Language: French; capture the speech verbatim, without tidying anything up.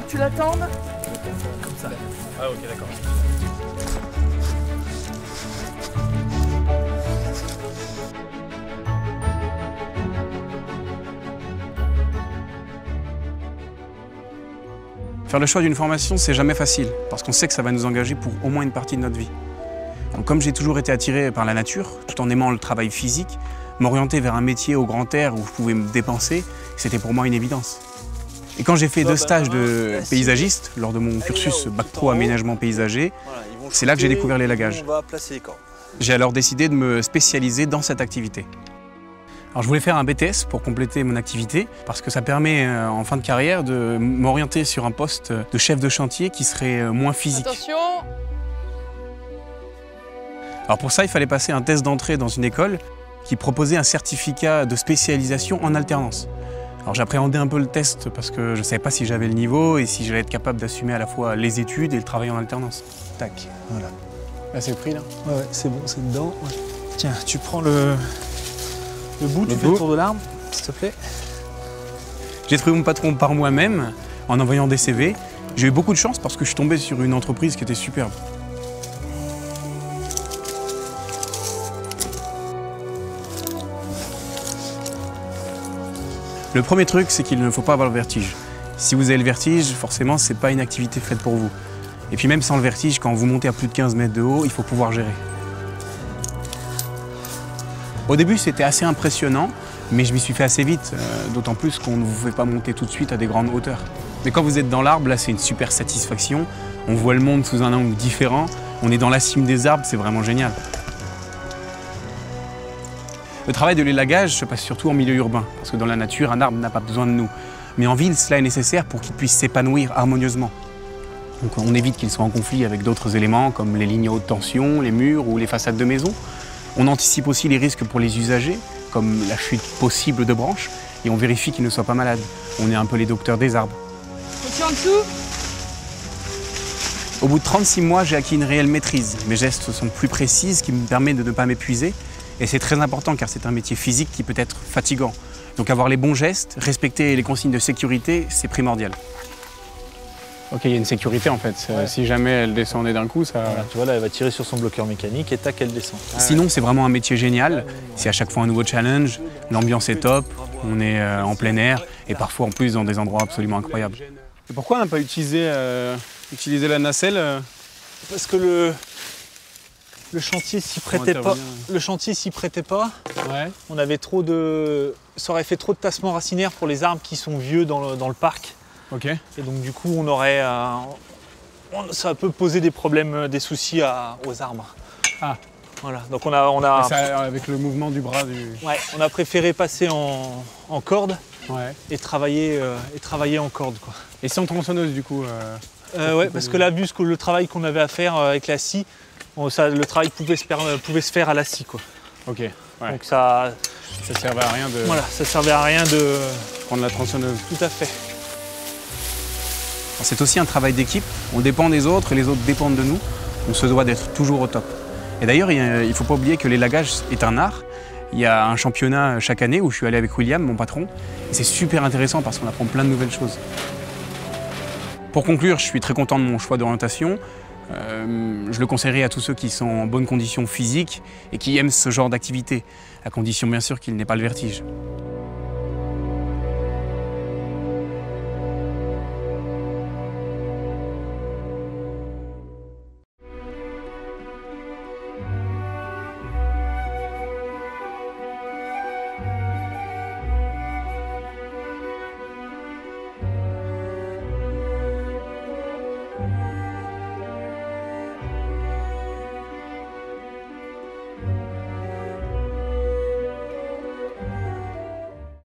que tu l'attendes. Comme ça. Ah ok, d'accord. Faire le choix d'une formation, c'est jamais facile, parce qu'on sait que ça va nous engager pour au moins une partie de notre vie. Donc, comme j'ai toujours été attiré par la nature, tout en aimant le travail physique, m'orienter vers un métier au grand air où je pouvais me dépenser, c'était pour moi une évidence. Et quand j'ai fait deux stages de paysagiste, lors de mon cursus Bac Pro Aménagement Paysager, c'est là que j'ai découvert l'élagage. J'ai alors décidé de me spécialiser dans cette activité. Alors je voulais faire un B T S pour compléter mon activité parce que ça permet en fin de carrière de m'orienter sur un poste de chef de chantier qui serait moins physique. Attention. Alors pour ça, il fallait passer un test d'entrée dans une école qui proposait un certificat de spécialisation en alternance. Alors j'appréhendais un peu le test parce que je ne savais pas si j'avais le niveau et si j'allais être capable d'assumer à la fois les études et le travail en alternance. Tac, voilà. Là c'est pris là. Ouais, ouais c'est bon, c'est dedans. Ouais. Tiens, tu prends le... Le bout, le tu bout. fais le tour de l'arbre, s'il te plaît. J'ai trouvé mon patron par moi-même en envoyant des C V. J'ai eu beaucoup de chance parce que je suis tombé sur une entreprise qui était superbe. Le premier truc, c'est qu'il ne faut pas avoir le vertige. Si vous avez le vertige, forcément, c'est pas une activité faite pour vous. Et puis même sans le vertige, quand vous montez à plus de quinze mètres de haut, il faut pouvoir gérer. Au début, c'était assez impressionnant, mais je m'y suis fait assez vite, euh, d'autant plus qu'on ne vous fait pas monter tout de suite à des grandes hauteurs. Mais quand vous êtes dans l'arbre, là, c'est une super satisfaction. On voit le monde sous un angle différent. On est dans la cime des arbres, c'est vraiment génial. Le travail de l'élagage se passe surtout en milieu urbain, parce que dans la nature, un arbre n'a pas besoin de nous. Mais en ville, cela est nécessaire pour qu'il puisse s'épanouir harmonieusement. Donc on évite qu'il soit en conflit avec d'autres éléments, comme les lignes à haute tension, les murs ou les façades de maison. On anticipe aussi les risques pour les usagers, comme la chute possible de branches, et on vérifie qu'ils ne soient pas malades. On est un peu les docteurs des arbres. Continue en dessous. Au bout de trente-six mois, j'ai acquis une réelle maîtrise. Mes gestes sont plus précis, ce qui me permet de ne pas m'épuiser. Et c'est très important car c'est un métier physique qui peut être fatigant. Donc avoir les bons gestes, respecter les consignes de sécurité, c'est primordial. Ok, il y a une sécurité en fait. Ouais. Si jamais elle descendait d'un coup, ça... Voilà, tu vois là, elle va tirer sur son bloqueur mécanique et tac, elle descend. Sinon, c'est vraiment un métier génial. C'est à chaque fois un nouveau challenge. L'ambiance est top. On est euh, en plein air et parfois en plus dans des endroits absolument incroyables. Et pourquoi on n'a pas utilisé, euh, utilisé la nacelle euh... Parce que le, le chantier s'y prêtait pas. Le chantier s'y prêtait pas. Ouais. On avait trop de... Ça aurait fait trop de tassements racinaires pour les arbres qui sont vieux dans le, dans le parc. Ok. Et donc du coup, on aurait, euh, on, ça peut poser des problèmes, des soucis à, aux arbres. Ah. Voilà. Donc on a, on a. Ça, avec le mouvement du bras du. Ouais. On a préféré passer en, en corde. Ouais. Et travailler, euh, et travailler en corde, quoi. Et sans tronçonneuse du coup. Euh, euh, ouais, parce que là, vu que le travail qu'on avait à faire avec la scie, on, ça, le travail pouvait se, faire, pouvait se faire à la scie, quoi. Ok. Ouais. Donc ça. Ça servait à rien de. Voilà, ça servait à rien de prendre la tronçonneuse. Tout à fait. C'est aussi un travail d'équipe, on dépend des autres et les autres dépendent de nous. On se doit d'être toujours au top. Et d'ailleurs, il ne faut pas oublier que l'élagage est un art. Il y a un championnat chaque année où je suis allé avec William, mon patron. Et c'est super intéressant parce qu'on apprend plein de nouvelles choses. Pour conclure, je suis très content de mon choix d'orientation. Euh, je le conseillerais à tous ceux qui sont en bonne condition physique et qui aiment ce genre d'activité, à condition bien sûr qu'il n'ait pas le vertige.